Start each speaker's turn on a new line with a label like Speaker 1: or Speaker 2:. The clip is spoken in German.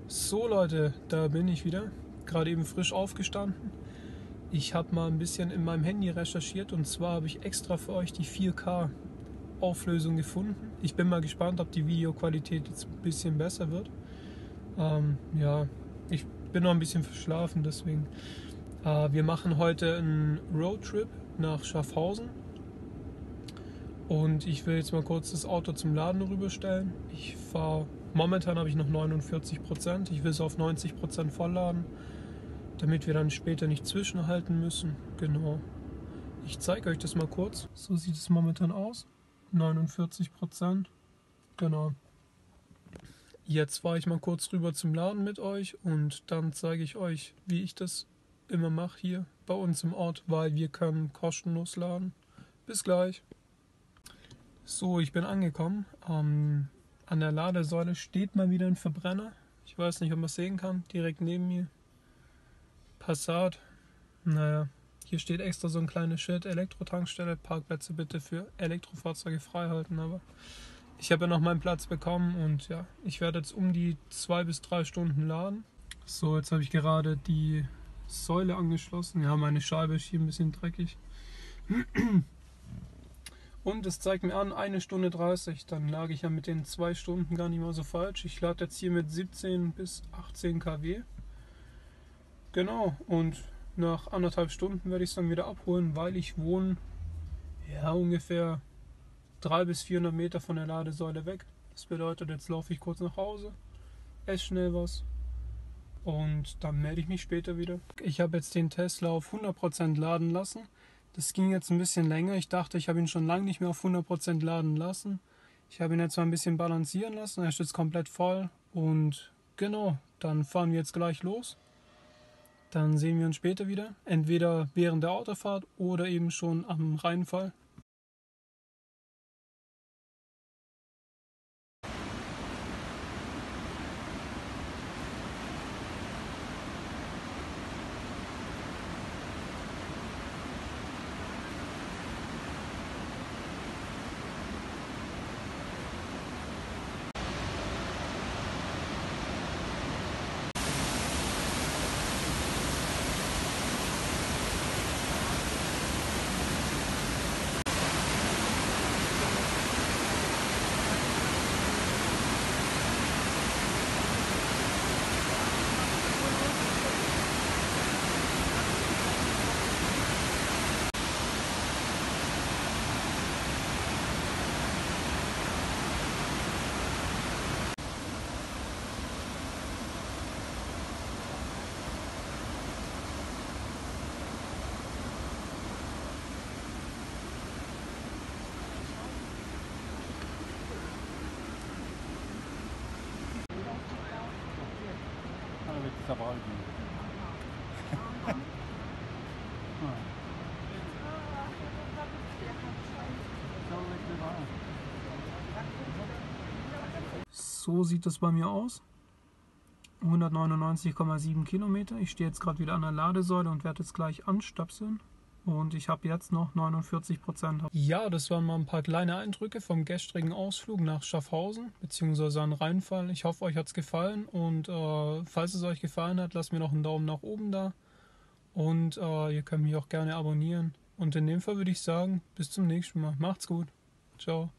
Speaker 1: So Leute, da bin ich wieder. Gerade eben frisch aufgestanden. Ich habe mal ein bisschen in meinem Handy recherchiert und zwar habe ich extra für euch die 4K Auflösung gefunden. Ich bin mal gespannt, ob die Videoqualität jetzt ein bisschen besser wird. Ja, ich bin noch ein bisschen verschlafen, deswegen. Wir machen heute einen Roadtrip nach Schaffhausen. Und ich will jetzt mal kurz das Auto zum Laden rüberstellen. Momentan habe ich noch 49%. Ich will es auf 90% vollladen, damit wir dann später nicht zwischenhalten müssen. Genau. Ich zeige euch das mal kurz. So sieht es momentan aus. 49%. Genau. Jetzt fahre ich mal kurz rüber zum Laden mit euch und dann zeige ich euch, wie ich das immer mache hier bei uns im Ort, weil wir können kostenlos laden. Bis gleich. So, ich bin angekommen. An der Ladesäule steht mal wieder ein Verbrenner. Ich weiß nicht, ob man es sehen kann. Direkt neben mir. Passat. Naja, hier steht extra so ein kleines Schild: Elektrotankstelle. Parkplätze bitte für Elektrofahrzeuge frei halten. Aber ich habe ja noch meinen Platz bekommen und ja, ich werde jetzt um die 2 bis 3 Stunden laden. So, jetzt habe ich gerade die Säule angeschlossen. Ja, meine Scheibe ist hier ein bisschen dreckig. Und es zeigt mir an, 1 Stunde 30. Dann lag ich ja mit den 2 Stunden gar nicht mal so falsch. Ich lade jetzt hier mit 17 bis 18 kW. Genau, und nach 1,5 Stunden werde ich es dann wieder abholen, weil ich wohne ja ungefähr 300 bis 400 Meter von der Ladesäule weg. Das bedeutet, jetzt laufe ich kurz nach Hause, esse schnell was und dann melde ich mich später wieder. Ich habe jetzt den Tesla auf 100% laden lassen. Das ging jetzt ein bisschen länger. Ich dachte, ich habe ihn schon lange nicht mehr auf 100% laden lassen. Ich habe ihn jetzt mal ein bisschen balancieren lassen. Er ist jetzt komplett voll. Und genau, dann fahren wir jetzt gleich los. Dann sehen wir uns später wieder. Entweder während der Autofahrt oder eben schon am Rheinfall. So sieht das bei mir aus. 199,7 Kilometer. Ich stehe jetzt gerade wieder an der Ladesäule und werde jetzt gleich anstöpseln. Und ich habe jetzt noch 49%. Ja, das waren mal ein paar kleine Eindrücke vom gestrigen Ausflug nach Schaffhausen bzw. an Rheinfall. Ich hoffe, euch hat es gefallen und falls es euch gefallen hat, lasst mir noch einen Daumen nach oben da und ihr könnt mich auch gerne abonnieren. Und in dem Fall würde ich sagen, bis zum nächsten Mal. Macht's gut. Ciao.